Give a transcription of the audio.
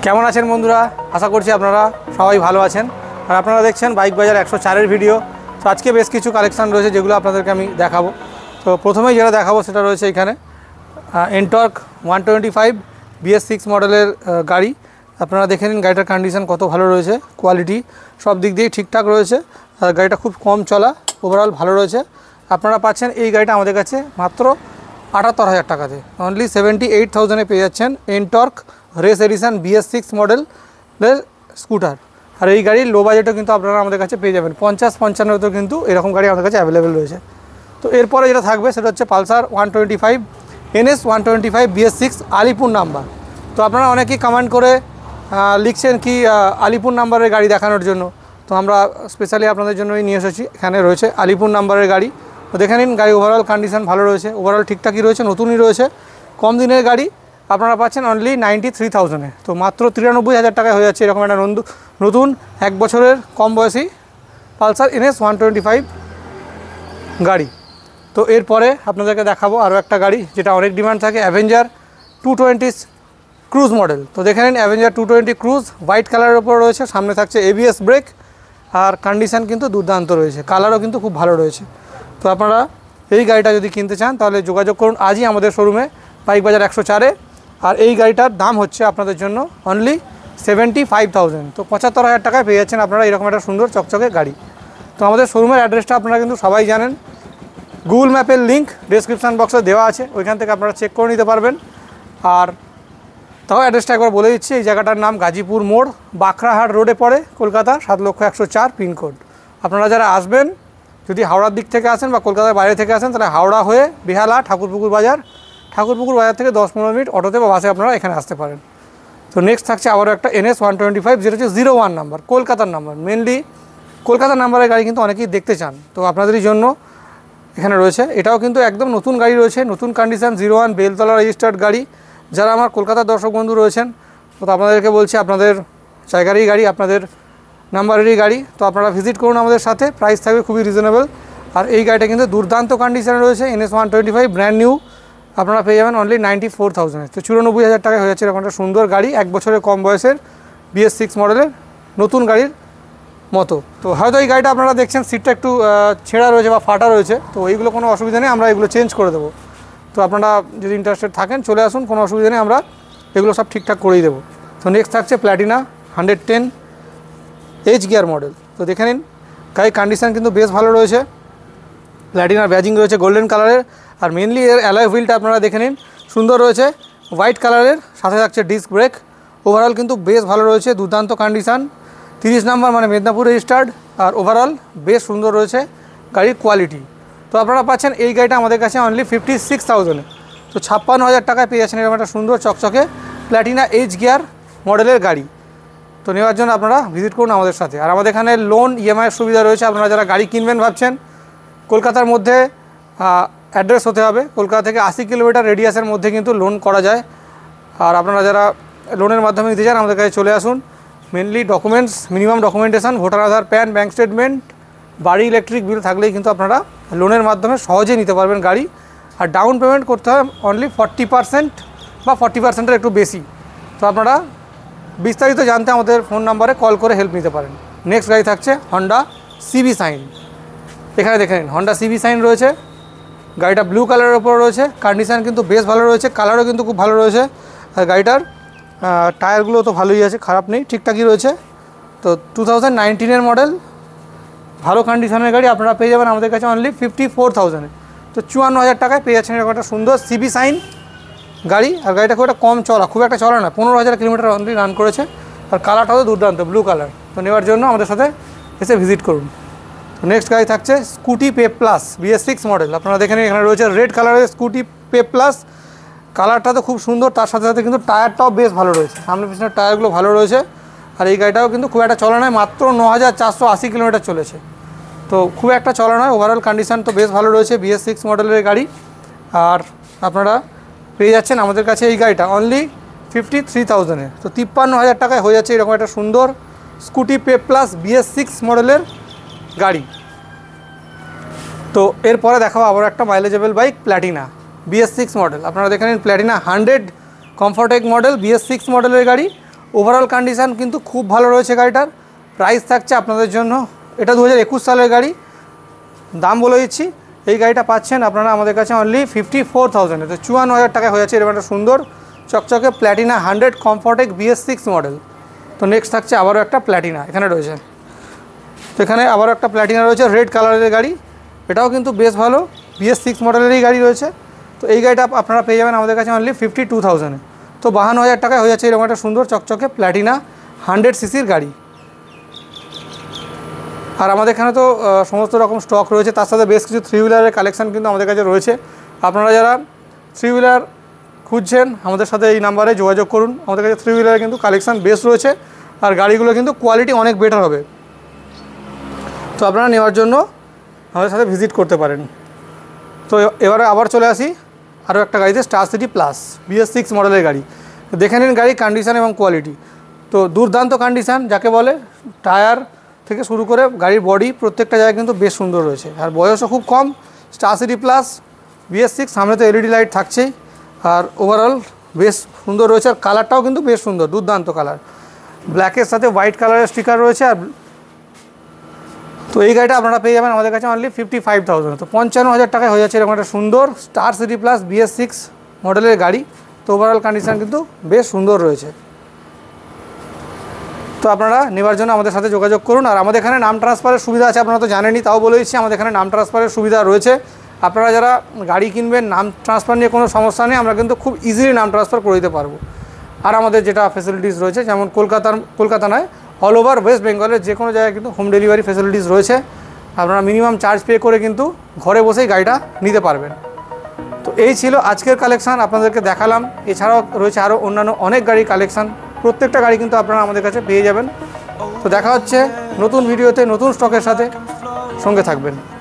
কেমন আছেন বন্ধুরা? আশা করছি আপনারা সবাই ভালো আছেন। আর আপনারা দেখছেন বাইক বাজার 104-এর ভিডিও। তো আজকে বেশ কিছু কালেকশান রয়েছে যেগুলো আপনাদেরকে আমি দেখাবো। তো প্রথমেই যেটা দেখাবো সেটা রয়েছে এখানে এনটর্ক 125 BS6 মডেলের গাড়ি। আপনারা দেখে নিন গাড়িটার কন্ডিশন কত ভালো রয়েছে, কোয়ালিটি সব দিক দিয়ে ঠিকঠাক রয়েছে। আর গাড়িটা খুব কম চলা, ওভারঅল ভালো রয়েছে। আপনারা পাচ্ছেন এই গাড়িটা আমাদের কাছে মাত্র 78,000 টাকাতে, অনলি 78,000-এ পেয়ে যাচ্ছেন এনটর্ক রেস এডিশন BS6 মডেলের স্কুটার। আর এই গাড়ির লো বাজেটও কিন্তু আপনারা আমাদের কাছে পেয়ে যাবেন, 50-55-তেও কিন্তু এরকম গাড়ি আমাদের কাছে অ্যাভেলেবেল রয়েছে। তো এরপরে যেটা থাকবে সেটা হচ্ছে Pulsar 125 NS 125 BS6 Alipur number. তো আপনারা অনেকেই কমেন্ট করে লিখছেন কি আলিপুর নাম্বারের গাড়ি দেখানোর জন্য, তো আমরা স্পেশালি আপনাদের জন্যই নিয়ে এসেছি। এখানে রয়েছে আলিপুর নাম্বারের গাড়ি। তো দেখে নিন গাড়ি ওভারঅল কন্ডিশন ভালো রয়েছে, ওভারঅল ঠিকঠাকই রয়েছে, নতুনই রয়েছে। কম দিনের গাড়ি আপনারা পাচ্ছেন অনলি 93,000-এ। তো মাত্র 93,000 টাকায় হয়ে যাচ্ছে এরকম একটা নতুন 1 বছরের কম বয়সী পালসার NS 125 গাড়ি। তো এরপরে আপনাদেরকে দেখাবো আরও একটা গাড়ি যেটা অনেক ডিমান্ড থাকে, অ্যাভেঞ্জার 220 ক্রুজ মডেল। তো দেখে নিন অ্যাভেঞ্জার 220 ক্রুজ, হোয়াইট কালারের ওপর রয়েছে, সামনে থাকছে ABS ব্রেক, আর কন্ডিশান কিন্তু দুর্দান্ত রয়েছে, কালারও কিন্তু খুব ভালো রয়েছে। তো আপনারা এই গাড়িটা যদি কিনতে চান তাহলে যোগাযোগ করুন আজই আমাদের শোরুমে বাইক বাজার 104-এ। আর এই গাড়িটার দাম হচ্ছে আপনাদের জন্য অনলি 75,000। তো 75,000 টাকায় পেয়ে যাচ্ছেন আপনারা এরকম একটা সুন্দর চকচকে গাড়ি। তো আমাদের শোরুমের অ্যাড্রেসটা আপনারা কিন্তু সবাই জানেন, গুগল ম্যাপের লিঙ্ক ডেসক্রিপশান বক্সে দেওয়া আছে, ওইখান থেকে আপনারা চেক করে নিতে পারবেন। আর তাও অ্যাড্রেসটা একবার বলে দিচ্ছি, এই জায়গাটার নাম গাজীপুর মোড়, বাঁকড়াহাট রোডে পড়ে, কলকাতা 7,104 পিনকোড। আপনারা যারা আসবেন, যদি হাওড়ার দিক থেকে আসেন বা কলকাতার বাইরে থেকে আসেন, তাহলে হাওড়া হয়ে বেহালা ঠাকুরপুকুর বাজার থেকে 10-15 মিনিট অটোতে বা বাসে আপনারা এখানে আসতে পারেন। তো নেক্সট থাকছে আবারও একটা NS 125, যেটা হচ্ছে 01 নাম্বার, কলকাতার নাম্বার। মেনলি কলকাতার নাম্বারের গাড়ি কিন্তু অনেকেই দেখতে চান, তো আপনাদেরই জন্য এখানে রয়েছে। এটাও কিন্তু একদম নতুন গাড়ি রয়েছে, নতুন কন্ডিশন, 01 বেলতলা রেজিস্টার্ড গাড়ি। যারা আমার কলকাতার দর্শক বন্ধু রয়েছেন, তো আপনাদেরকে বলছি আপনাদের জায়গারই গাড়ি, আপনাদের নাম্বারেরই গাড়ি। তো আপনারা ভিজিট করুন আমাদের সাথে, প্রাইস থাকবে খুবই রিজনেবল। আর এই গাড়িটা কিন্তু দুর্দান্ত কন্ডিশনে রয়েছে, NS 125 ব্র্যান্ড নিউ, আপনারা পেয়ে যাবেন অনলি 94,000। তো 94,000 টাকায় হয়ে যাচ্ছে এরকম একটা সুন্দর গাড়ি, 1 বছরের কম বয়সের BS6 মডেলের নতুন গাড়ির মতো। তো হয়তো এই গাড়িটা আপনারা দেখছেন সিটটা একটু ছেঁড়া রয়েছে বা ফাটা রয়েছে, তো এইগুলো কোনো অসুবিধা নেই, আমরা এগুলো চেঞ্জ করে দেবো। তো আপনারা যদি ইন্টারেস্টেড থাকেন চলে আসুন, কোনো অসুবিধা নেই, আমরা এগুলো সব ঠিকঠাক করেই দেবো। তো নেক্সট থাকছে প্ল্যাটিনা 110 এইচ গিয়ার মডেল। তো দেখে নিন গাড়ির কন্ডিশান কিন্তু বেশ ভালো রয়েছে, প্ল্যাটিনার ব্যাজিং রয়েছে গোল্ডেন কালারের। আর মেনলি এর অ্যালয় হুইলটা আপনারা দেখে নিন, সুন্দর রয়েছে, হোয়াইট কালারের, সাথে থাকছে ডিস্ক ব্রেক। ওভারঅল কিন্তু বেশ ভালো রয়েছে, দুর্দান্ত কন্ডিশান, 30 নাম্বার মানে মেদিনীপুর রেজিস্টার্ড। আর ওভারঅল বেশ সুন্দর রয়েছে গাড়ির কোয়ালিটি। তো আপনারা পাচ্ছেন এই গাড়িটা আমাদের কাছে অনলি 56,000-এ। তো 56,000 টাকায় পেয়ে যাচ্ছেন এরকম একটা সুন্দর চকচকে প্ল্যাটিনা এইচ গিয়ার মডেলের গাড়ি। তো নেওয়ার জন্য আপনারা ভিজিট করুন আমাদের সাথে। আর আমাদের এখানে লোন EMI সুবিধা রয়েছে। আপনারা যারা গাড়ি কিনবেন ভাবছেন, কলকাতার মধ্যে অ্যাড্রেস হতে হবে, কলকাতা থেকে 80 কিলোমিটার রেডিয়াসের মধ্যে কিন্তু লোন করা যায়। আর আপনারা যারা লোনের মাধ্যমে নিতে চান আমাদের কাছে চলে আসুন। Mainly documents, minimum documentation, voter Aadhaar, PAN, bank statement, বাড়ি ইলেকট্রিক বিল থাকলেই কিন্তু আপনারা লোনের মাধ্যমে সহজেই নিতে পারবেন গাড়ি। আর ডাউন পেমেন্ট করতে হয় অনলি 40% বা 40%-এর একটু বেশি। তো আপনারা বিস্তারিত জানতে আমাদের ফোন নাম্বারে কল করে হেল্প নিতে পারেন। নেক্সট গাড়ি থাকছে হন্ডা CB শাইন। এখানে দেখে নিন হন্ডা CB শাইন রয়েছে, গাড়িটা ব্লু কালারের ওপর রয়েছে, কন্ডিশান কিন্তু বেশ ভালো রয়েছে, কালারও কিন্তু খুব ভালো রয়েছে। আর গাড়িটার টায়ারগুলো তো ভালোই আছে, খারাপ নেই, ঠিকঠাকই রয়েছে। তো 2019-এর মডেল, ভালো কন্ডিশনের গাড়ি, আপনারা পেয়ে যাবেন আমাদের কাছে অনলি 54,000-এ। তো 54,000 টাকায় পেয়ে যাচ্ছেন এরকম একটা সুন্দর CB শাইন গাড়ি। আর গাড়িটা খুব একটা কম চলা, খুব একটা চলা না, 15,000 কিলোমিটার অনলি রান করেছে। আর কালারটাও দুর্দান্ত, ব্লু কালার। তো নেওয়ার জন্য আমাদের সাথে এসে ভিজিট করুন। তো নেক্সট গাড়ি থাকছে scooty pay plus BS6 model. আপনারা দেখেন এখানে রয়েছে রেড কালারের স্কুটি পে প্লাস, কালারটা তো খুব সুন্দর, তার সাথে সাথে কিন্তু টায়ারটাও বেশ ভালো রয়েছে, সামনে পিছনের টায়ারগুলো ভালো রয়েছে। আর এই গাড়িটাও কিন্তু খুব একটা চলা নয়, মাত্র 9,480 কিলোমিটার চলেছে, তো খুব একটা চলা নয়। ওভারঅল কন্ডিশান তো বেশ ভালো রয়েছে, BS6 মডেলের গাড়ি। আর আপনারা পেয়ে যাচ্ছেন আমাদের কাছে এই গাড়িটা অনলি 53,000-এ। তো 53,000 টাকায় হয়ে যাচ্ছে এরকম একটা সুন্দর স্কুটি পে প্লাস BS6 মডেলের গাড়ি। তো এরপরে দেখাবো আবার একটা মাইলেজেবল বাইক, প্ল্যাটিনা BS6 মডেল। আপনারা দেখে নিন প্ল্যাটিনা 100 কমফর্টেক মডেল BS6 মডেলের গাড়ি। ওভারঅল কন্ডিশান কিন্তু খুব ভালো রয়েছে গাড়িটার। প্রাইস থাকছে আপনাদের জন্য, এটা 2021 সালের গাড়ি, দাম বলে দিচ্ছি, এই গাড়িটা পাচ্ছেন আপনারা আমাদের কাছে অনলি 54,000, তো 54,000 টাকায় হয়ে যাচ্ছে এরকম একটা সুন্দর চকচকে প্ল্যাটিনা 100 কমফর্টেক BS6 মডেল। তো নেক্সট থাকছে আবারও একটা প্ল্যাটিনা এখানে রয়েছে, তো এখানে আবারও একটা প্ল্যাটিনা রয়েছে রেড কালারের গাড়ি, এটাও কিন্তু বেশ ভালো BS6 মডেলেরই গাড়ি রয়েছে। তো এই গাড়িটা আপনারা পেয়ে যাবেন আমাদের কাছে অনলি 52,000, তো 52,000 টাকায় হয়ে যাচ্ছে এরকম একটা সুন্দর চকচকে প্ল্যাটিনা 100 সিসির গাড়ি। আর আমাদের এখানে তো সমস্ত রকম স্টক রয়েছে, তার সাথে বেশ কিছু 3 হুইলারের কালেকশান কিন্তু আমাদের কাছে রয়েছে। আপনারা যারা 3 হুইলার খুঁজছেন আমাদের সাথে এই নাম্বারে যোগাযোগ করুন, আমাদের কাছে 3 হুইলারের কিন্তু কালেকশান বেশ রয়েছে, আর গাড়িগুলো কিন্তু কোয়ালিটি অনেক বেটার হবে, তো আপনারা নেওয়ার জন্য আমাদের সাথে ভিজিট করতে পারেন। তো এবারে আবার চলে আসি আরও একটা গাড়িতে, স্টার সিটি প্লাস BS6 মডেলের গাড়ি। দেখে নিন গাড়ির কন্ডিশান এবং কোয়ালিটি, তো দুর্দান্ত কন্ডিশান যাকে বলে, টায়ার থেকে শুরু করে গাড়ির বডি প্রত্যেকটা জায়গায় কিন্তু বেশ সুন্দর রয়েছে, আর বয়সও খুব কম। স্টার সিটি প্লাস BS6, সামনে তো LED লাইট থাকছেই, আর ওভারঅল বেশ সুন্দর রয়েছে, আর কালারটাও কিন্তু বেশ সুন্দর, দুর্দান্ত কালার, ব্ল্যাকের সাথে হোয়াইট কালারের স্টিকার রয়েছে। আর তো এই গাড়িটা আপনারা পেয়ে যাবেন আমাদের কাছে অনলি 55,000, তো 55,000 টাকায় হয়ে যাচ্ছে এরকম একটা সুন্দর স্টার সিটি প্লাস BS6 মডেলের গাড়ি। তো ওভারঅল কন্ডিশান কিন্তু বেশ সুন্দর রয়েছে, তো আপনারা নেওয়ার জন্য আমাদের সাথে যোগাযোগ করুন। আর আমাদের এখানে নাম ট্রান্সফারের সুবিধা আছে, আপনারা তো জানেনই, তাও বলে দিচ্ছি আমাদের এখানে নাম ট্রান্সফারের সুবিধা রয়েছে। আপনারা যারা গাড়ি কিনবেন, নাম ট্রান্সফার নিয়ে কোনো সমস্যা নেই, আমরা কিন্তু খুব ইজিলি নাম ট্রান্সফার করে দিতে পারবো। আর আমাদের যেটা ফেসিলিটিস রয়েছে, যেমন কলকাতা নয়, অল ওভার ওয়েস্ট বেঙ্গলের যে কোনো জায়গায় কিন্তু হোম ডেলিভারি ফেসিলিটিস রয়েছে। আপনারা মিনিমাম চার্জ পে করে কিন্তু ঘরে বসেই গাড়িটা নিতে পারবেন। তো এই ছিল আজকের কালেকশান, আপনাদেরকে দেখালাম। এছাড়াও রয়েছে আরও অন্যান্য অনেক গাড়ির কালেকশান, প্রত্যেকটা গাড়ি কিন্তু আপনারা আমাদের কাছে পেয়ে যাবেন। তো দেখা হচ্ছে নতুন ভিডিওতে নতুন স্টকের সাথে, সঙ্গে থাকবেন।